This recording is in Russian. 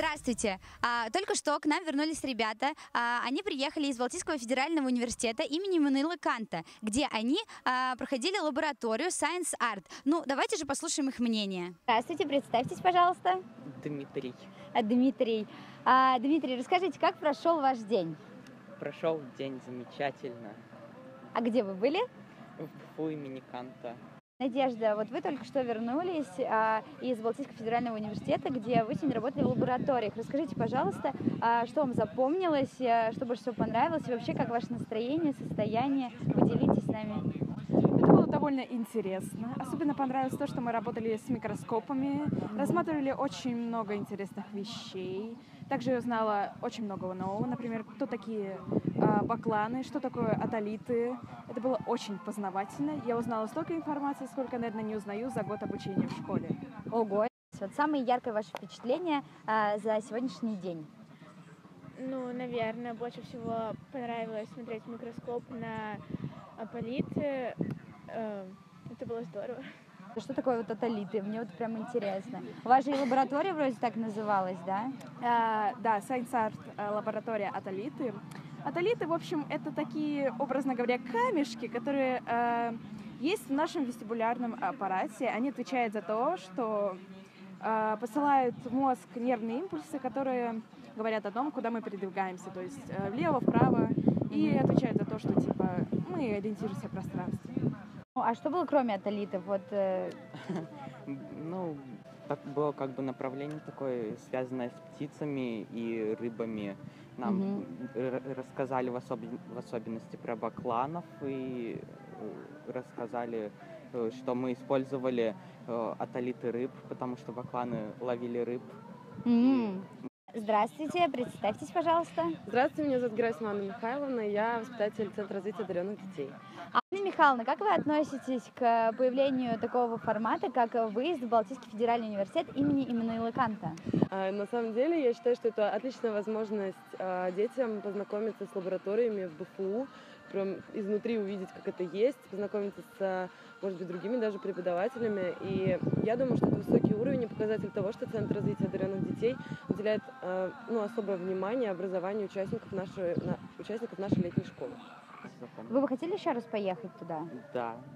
Здравствуйте! Только что к нам вернулись ребята. Они приехали из Балтийского федерального университета имени Иммануила Канта, где они проходили лабораторию Science Art. Ну, давайте же послушаем их мнение. Здравствуйте, представьтесь, пожалуйста. Дмитрий. Дмитрий. Дмитрий, расскажите, как прошел ваш день? Прошел день замечательно. А где вы были? В БФУ имени Канта. Надежда, вот вы только что вернулись из Балтийского федерального университета, где вы сегодня работали в лабораториях. Расскажите, пожалуйста, что вам запомнилось, что больше всего понравилось, и вообще, как ваше настроение, состояние? Поделитесь с нами. Это было довольно интересно. Особенно понравилось то, что мы работали с микроскопами, рассматривали очень много интересных вещей. Также я узнала очень много нового, например, кто такие бакланы, что такое атолиты. Это было очень познавательно. Я узнала столько информации, сколько, наверное, не узнаю за год обучения в школе. Ого! Вот самое яркое ваше впечатление за сегодняшний день? Ну, наверное, больше всего понравилось смотреть в микроскоп на атолиты. Это было здорово. Что такое вот атолиты? Мне вот прям интересно. У вас же и лаборатория вроде так называлась, да? Да, Science Art лаборатория атолиты. Атолиты, в общем, это такие, образно говоря, камешки, которые есть в нашем вестибулярном аппарате. Они отвечают за то, что посылают в мозг нервные импульсы, которые говорят о том, куда мы передвигаемся, то есть влево, вправо, и отвечают за то, что типа мы ориентируемся в пространстве. Ну, а что было кроме атолитов? Вот, Ну, так было как бы направление такое, связанное с птицами и рыбами. Нам рассказали в особенности про бакланов и рассказали, что мы использовали атолиты рыб, потому что бакланы ловили рыб. Здравствуйте, представьтесь, пожалуйста. Здравствуйте, меня зовут Герасимова Анна Михайловна, я воспитатель Центра развития одаренных детей. Анна Михайловна, как вы относитесь к появлению такого формата, как выезд в Балтийский федеральный университет имени Иммануила Канта? На самом деле, я считаю, что это отличная возможность детям познакомиться с лабораториями в БФУ, прям изнутри увидеть, как это есть, познакомиться с, может быть, другими даже преподавателями. И я думаю, что это высокий уровень и показатель того, что Центр развития одаренных детей уделяет особое внимание образованию участников нашей летней школы. Вы бы хотели еще раз поехать туда? Да.